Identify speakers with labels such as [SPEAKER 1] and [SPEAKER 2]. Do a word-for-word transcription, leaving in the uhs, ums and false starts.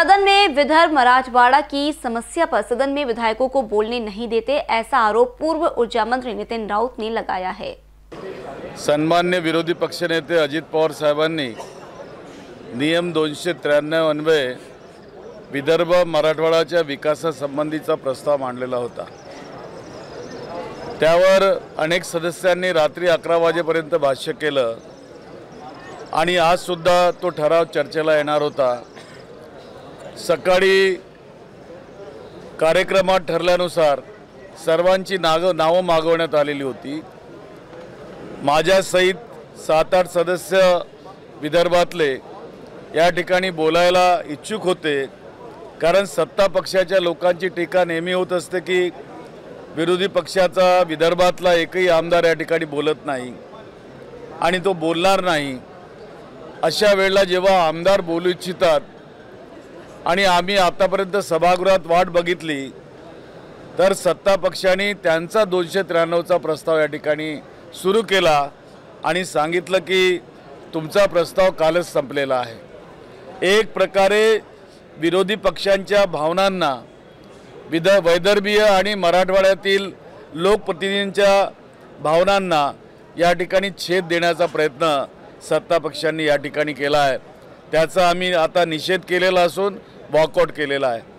[SPEAKER 1] सदन में विदर्भ मराठवाड़ा की समस्या पर सदन में विधायकों को बोलने नहीं देते, ऐसा आरोप पूर्व ऊर्जा मंत्री नितिन राऊत ने लगाया है।
[SPEAKER 2] सन्मान्य विरोधी पक्षनेते अजित पवार साहेबांनी नियम दोनशे त्र्याण्णव अन्वये विदर्भ मराठवाड्याच्या विकासासंबंधीचा प्रस्ताव मांडलेला होता। त्यावर अनेक सदस्यांनी रात्री अकरा वाजेपर्यंत भाष्य केलं आणि आज सुद्धा तो ठराव चर्चेला येणार होता। सकाळी कार्यक्रमात ठरल्यानुसार सर्वांची नाव नावं मागवण्यात आलेली होती। माझ्या सहित सात आठ सदस्य विदर्भातले या ठिकाणी बोलायला इच्छुक होते, कारण सत्ता पक्षाच्या लोकांची टीका नेहमी होत असते की विरोधी पक्षाचा विदर्भातला एकही आमदार या ठिकाणी बोलत नाही आणि तो बोलणार नाही। अशा वेळेला जेव्हा आमदार बोलू इच्छितात आणि आम्ही आतापर्यंत सभागृहात वाट बघितली, तर सत्ता पक्षाने त्यांचा दोनशे त्र्याण्णवचा प्रस्ताव या ठिकाणी सुरू केला आणि सांगितलं की तुमचा प्रस्ताव कालच संपलेला आहे। एक प्रकारे विरोधी पक्षांच्या भावनांना विद वैदर्भीय आणि मराठवाड्यातील लोकप्रतिनिधींच्या भावनांना या ठिकाणी छेद देण्याचा प्रयत्न सत्ता पक्षांनी या ठिकाणी केला आहे। त्याचा आम्ही आता निषेध केलेला असून वॉकआउट केलेला आहे।